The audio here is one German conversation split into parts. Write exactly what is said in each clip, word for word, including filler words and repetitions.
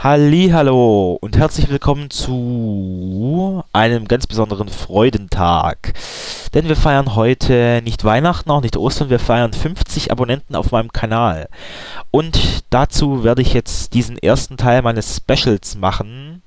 Hallihallo und herzlich willkommen zu einem ganz besonderen Freudentag. Denn wir feiern heute nicht Weihnachten, auch nicht Ostern, wir feiern fünfzig Abonnenten auf meinem Kanal. Und dazu werde ich jetzt diesen ersten Teil meines Specials machen.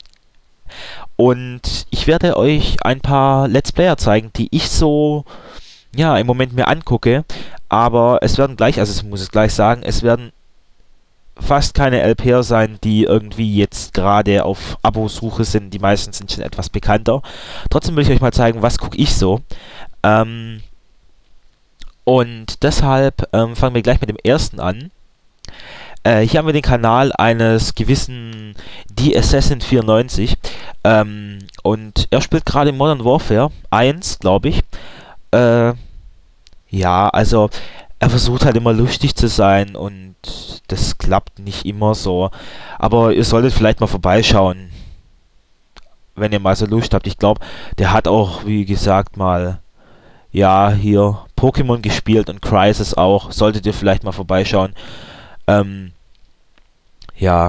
Und ich werde euch ein paar Let's Player zeigen, die ich so, ja, im Moment mir angucke. Aber es werden gleich, also ich muss es gleich sagen, es werden fast keine L P er sein, die irgendwie jetzt gerade auf Abo-Suche sind. Die meisten sind schon etwas bekannter. Trotzdem will ich euch mal zeigen, was gucke ich so. Ähm, und deshalb ähm, fangen wir gleich mit dem ersten an. Äh, hier haben wir den Kanal eines gewissen The Assassin vierundneunzig. Ähm, und er spielt gerade Modern Warfare eins, glaube ich. Äh, ja, also er versucht halt immer lustig zu sein und das klappt nicht immer so. Aber ihr solltet vielleicht mal vorbeischauen, wenn ihr mal so Lust habt. Ich glaube, der hat auch, wie gesagt, mal, ja, hier Pokémon gespielt und Crysis auch. Solltet ihr vielleicht mal vorbeischauen. Ähm, ja.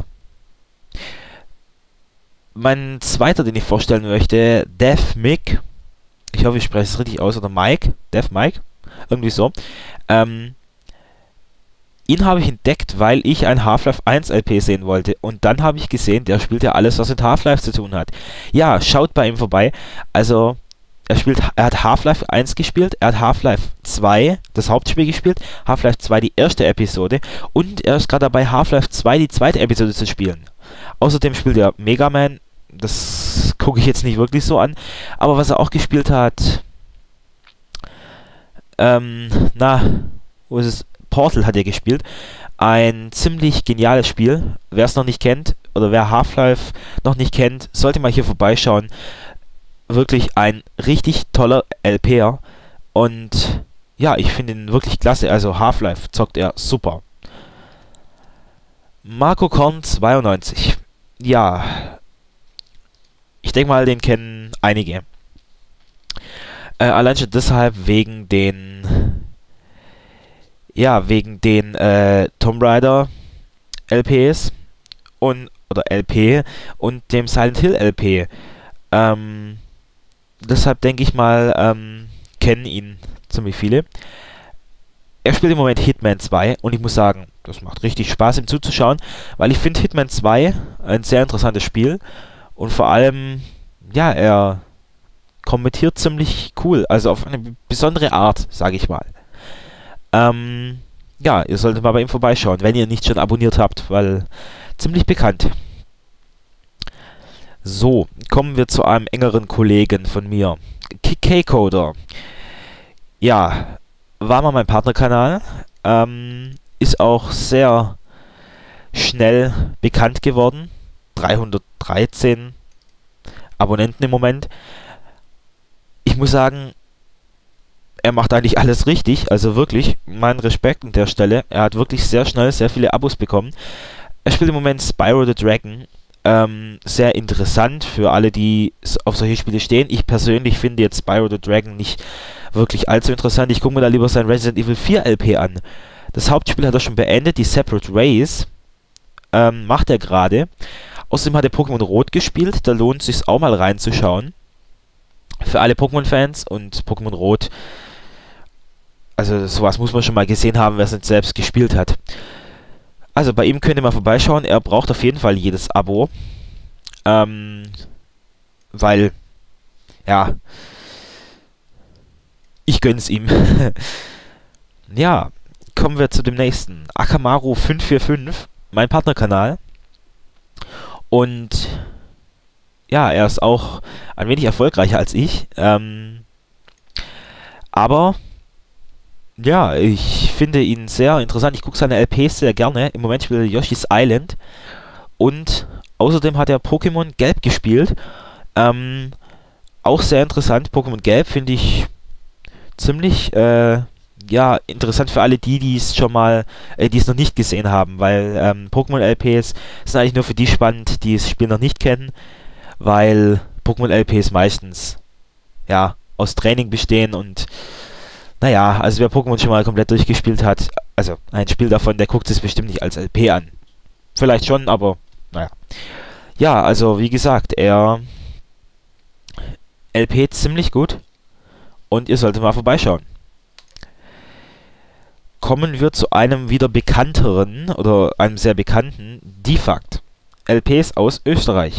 Mein zweiter, den ich vorstellen möchte, Dev Mick. Ich hoffe, ich spreche es richtig aus. Oder Mike. Dev Mike. Irgendwie so. Ähm, Ihn habe ich entdeckt, weil ich ein Half-Life eins L P sehen wollte. Und dann habe ich gesehen, der spielt ja alles, was mit Half-Life zu tun hat. Ja, schaut bei ihm vorbei. Also, er spielt, er hat Half-Life eins gespielt, er hat Half-Life zwei, das Hauptspiel gespielt, Half-Life zwei die erste Episode und er ist gerade dabei, Half-Life zwei die zweite Episode zu spielen. Außerdem spielt er Mega Man, das gucke ich jetzt nicht wirklich so an. Aber was er auch gespielt hat, ähm, na, wo ist es? Portal hat er gespielt. Ein ziemlich geniales Spiel. Wer es noch nicht kennt, oder wer Half-Life noch nicht kennt, sollte mal hier vorbeischauen. Wirklich ein richtig toller L P er. Und ja, ich finde ihn wirklich klasse. Also Half-Life zockt er super. Marco Korn zweiundneunzig. Ja, ich denke mal, den kennen einige. Äh, allein schon deshalb wegen den Ja, wegen den äh, Tomb Raider L P s und oder L P und dem Silent Hill L P. Ähm, deshalb denke ich mal, ähm, kennen ihn ziemlich viele. Er spielt im Moment Hitman zwei und ich muss sagen, das macht richtig Spaß, ihm zuzuschauen, weil ich finde Hitman zwei ein sehr interessantes Spiel und vor allem, ja, er kommentiert ziemlich cool, also auf eine besondere Art, sage ich mal. Ähm, ja, ihr solltet mal bei ihm vorbeischauen, wenn ihr nicht schon abonniert habt, weil ziemlich bekannt. So, kommen wir zu einem engeren Kollegen von mir. K-Coder. Ja, war mal mein Partnerkanal. Ähm, ist auch sehr schnell bekannt geworden. dreihundertdreizehn Abonnenten im Moment. Ich muss sagen, er macht eigentlich alles richtig, also wirklich, mein Respekt an der Stelle. Er hat wirklich sehr schnell sehr viele Abos bekommen. Er spielt im Moment Spyro the Dragon. Ähm, sehr interessant für alle, die auf solche Spiele stehen. Ich persönlich finde jetzt Spyro the Dragon nicht wirklich allzu interessant. Ich gucke mir da lieber sein Resident Evil vier L P an. Das Hauptspiel hat er schon beendet, die Separate Rays ähm, macht er gerade. Außerdem hat er Pokémon Rot gespielt, da lohnt es sich auch mal reinzuschauen. Für alle Pokémon-Fans und Pokémon Rot, also sowas muss man schon mal gesehen haben, wer es nicht selbst gespielt hat. Also bei ihm könnt ihr mal vorbeischauen. Er braucht auf jeden Fall jedes Abo. Ähm, weil, ja, ich gönn's ihm. Ja, kommen wir zu dem nächsten. Akamaru fünf vier fünf, mein Partnerkanal. Und ja, er ist auch ein wenig erfolgreicher als ich. Ähm, aber ja, ich finde ihn sehr interessant. Ich gucke seine L P s sehr gerne. Im Moment spielt er Yoshi's Island. Und außerdem hat er Pokémon Gelb gespielt. Ähm, auch sehr interessant. Pokémon Gelb finde ich ziemlich, äh, ja, interessant für alle die, die es schon mal, äh, die es noch nicht gesehen haben. Weil ähm, Pokémon L P s sind eigentlich nur für die spannend, die das Spiel noch nicht kennen. Weil Pokémon L P s meistens, ja, aus Training bestehen und naja, also wer Pokémon schon mal komplett durchgespielt hat, also ein Spiel davon, der guckt es bestimmt nicht als L P an. Vielleicht schon, aber Naja. Ja, also wie gesagt, er L P ziemlich gut und ihr solltet mal vorbeischauen. Kommen wir zu einem wieder bekannteren oder einem sehr bekannten Defakt. L Ps aus Österreich.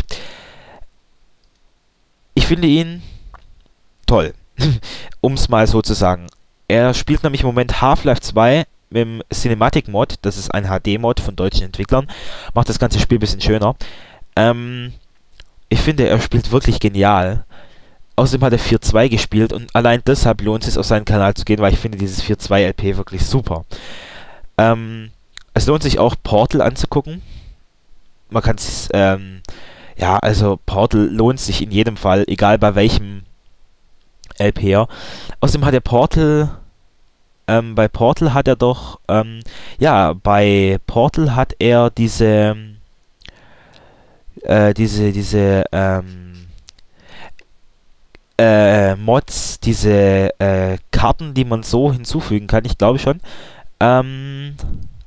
Ich finde ihn toll, um es mal so zu sagen. Er spielt nämlich im Moment Half-Life zwei mit dem Cinematic Mod, das ist ein H D-Mod von deutschen Entwicklern, macht das ganze Spiel ein bisschen schöner. Ähm, ich finde, er spielt wirklich genial. Außerdem hat er vier Punkt zwei gespielt und allein deshalb lohnt es sich, auf seinen Kanal zu gehen, weil ich finde dieses vier Punkt zwei L P wirklich super. Ähm, es lohnt sich auch Portal anzugucken. Man kann es, ähm, ja, also Portal lohnt sich in jedem Fall, egal bei welchem L P er. Außerdem hat er Portal, ähm, bei Portal hat er doch, ähm, ja, bei Portal hat er diese, äh, diese, diese, ähm, äh, Mods, diese äh, Karten, die man so hinzufügen kann, ich glaube schon. Ähm,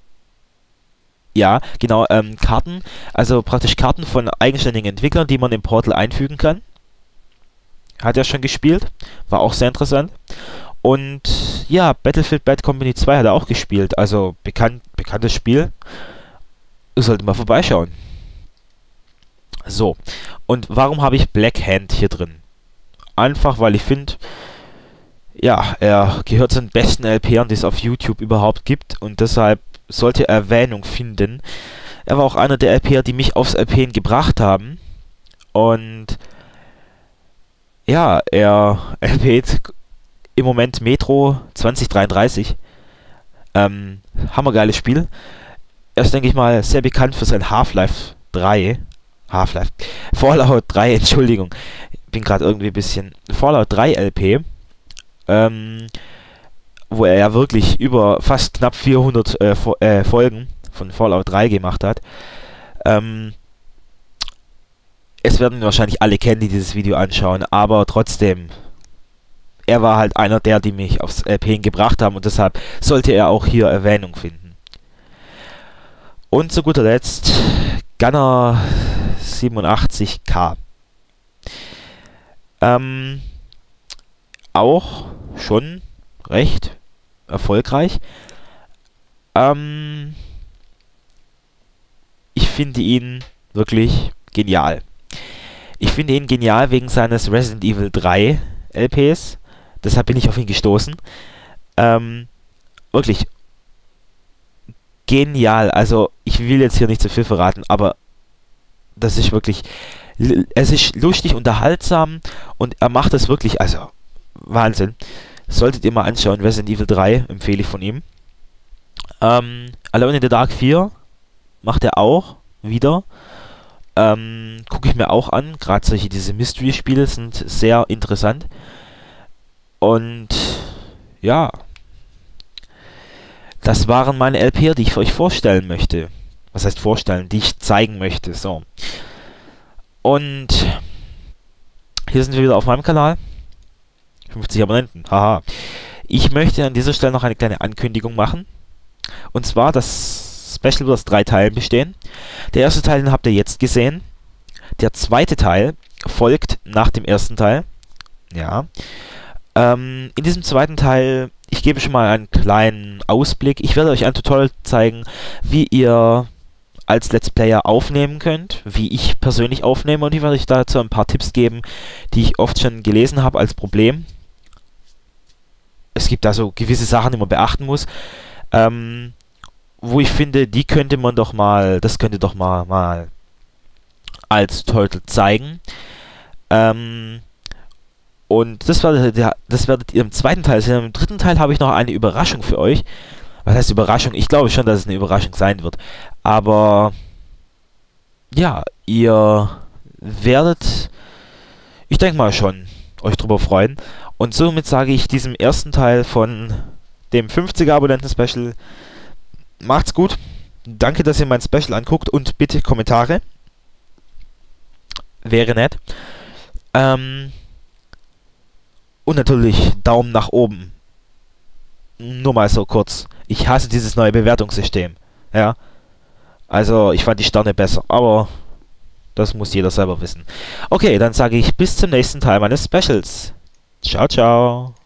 ja, genau, ähm, Karten, also praktisch Karten von eigenständigen Entwicklern, die man im Portal einfügen kann. Hat er schon gespielt, war auch sehr interessant. Und ja, Battlefield Bad Company zwei hat er auch gespielt, also bekannt, bekanntes Spiel. Ihr solltet mal vorbeischauen. So, und warum habe ich Black Hand hier drin? Einfach, weil ich finde, ja, er gehört zu den besten L P ern, die es auf YouTube überhaupt gibt und deshalb sollte er Erwähnung finden. Er war auch einer der L P er, die mich aufs L P en gebracht haben und ja, er L P't im Moment Metro zwanzig dreiunddreißig. Ähm, hammergeiles Spiel. Er ist, denke ich mal, sehr bekannt für sein Half-Life drei. Half-Life. Fallout drei, Entschuldigung. Bin gerade irgendwie ein bisschen. Fallout drei L P. Ähm, wo er ja wirklich über fast knapp vierhundert äh, Fo äh, Folgen von Fallout drei gemacht hat. Ähm, es werden wahrscheinlich alle kennen, die dieses Video anschauen, aber trotzdem, er war halt einer der, die mich aufs L P en gebracht haben und deshalb sollte er auch hier Erwähnung finden. Und zu guter Letzt Gunner siebenundachtzig K. Ähm, auch schon recht erfolgreich. Ähm, ich finde ihn wirklich genial. Ich finde ihn genial wegen seines Resident Evil drei L Ps. Deshalb bin ich auf ihn gestoßen. Ähm, wirklich genial. Also, ich will jetzt hier nicht zu viel verraten, aber das ist wirklich. Es ist lustig, unterhaltsam und er macht es wirklich. Also, Wahnsinn. Solltet ihr mal anschauen. Resident Evil drei empfehle ich von ihm. Ähm, Alone in the Dark vier macht er auch wieder. Ähm, gucke ich mir auch an. Gerade solche, diese Mystery-Spiele sind sehr interessant. Und ja, das waren meine L P er, die ich für euch vorstellen möchte. Was heißt vorstellen? Die ich zeigen möchte. So. Und hier sind wir wieder auf meinem Kanal. fünfzig Abonnenten. Haha. Ich möchte an dieser Stelle noch eine kleine Ankündigung machen. Und zwar, das Special wird aus drei Teilen bestehen. Der erste Teil, den habt ihr jetzt gesehen. Der zweite Teil folgt nach dem ersten Teil. Ja. Ähm, in diesem zweiten Teil, ich gebe schon mal einen kleinen Ausblick. Ich werde euch ein Tutorial zeigen, wie ihr als Let's Player aufnehmen könnt, wie ich persönlich aufnehme und ich werde euch dazu ein paar Tipps geben, die ich oft schon gelesen habe als Problem. Es gibt also gewisse Sachen, die man beachten muss, ähm, wo ich finde, die könnte man doch mal, das könnte doch mal, mal als Tutorial zeigen. Ähm, und das werdet, ihr, das werdet ihr im zweiten Teil sehen. Im dritten Teil habe ich noch eine Überraschung für euch. Was heißt Überraschung? Ich glaube schon, dass es eine Überraschung sein wird. Aber ja, ihr werdet, ich denke mal schon, euch drüber freuen. Und somit sage ich diesem ersten Teil von dem fünfziger Abonnenten-Special, macht's gut. Danke, dass ihr mein Special anguckt und bitte Kommentare. Wäre nett. Ähm, und natürlich Daumen nach oben. Nur mal so kurz. Ich hasse dieses neue Bewertungssystem. Ja. Also, ich fand die Sterne besser, aber das muss jeder selber wissen. Okay, dann sage ich bis zum nächsten Teil meines Specials. Ciao, ciao.